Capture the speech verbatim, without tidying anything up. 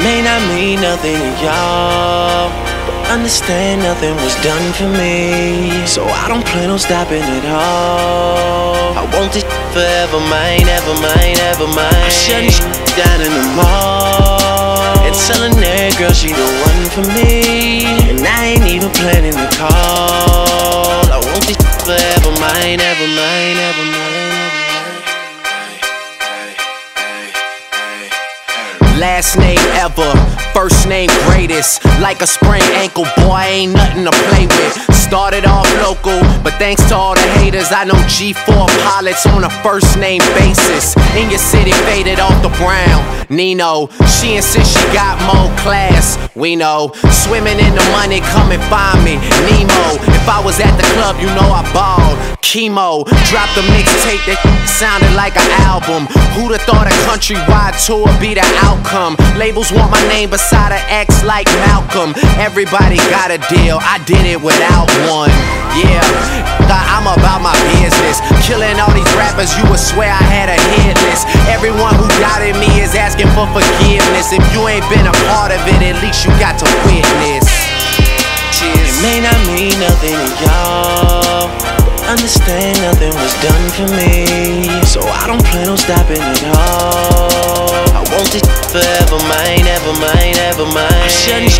may not mean nothing to y'all, but understand nothing was done for me. So I don't plan on stopping at all. I want this forever mine, ever mine, ever mine. I'm shutting shit down in the mall and telling that girl she the one for me, and I ain't even planning to call. I want this forever mine, ever mine, ever mine. Last name ever, first name greatest. Like a sprained ankle, boy, ain't nothing to play with. Started off local, but thanks to all the haters, I know G four pilots on a first name basis. In your city, faded off the brown. Nino, she insists she got more class. We know, swimming in the money, come and find me. Nemo, if I was at the club, you know I balled. Chemo, dropped a mixtape that sounded like an album. Who'da thought a countrywide tour be the outcome? Labels want my name beside an X like Malcolm. Everybody got a deal, I did it without one. Yeah, I'm about my business. Killing all these rappers, you would swear I had a hit list. Everyone who doubted me is asking for forgiveness. If you ain't been a part of it, at least you got to witness. Cheers. It may not mean nothing to y'all, understand nothing was done for me. So I don't plan on stopping at all. I want this forever mine, ever mine, ever mine. I'm shutting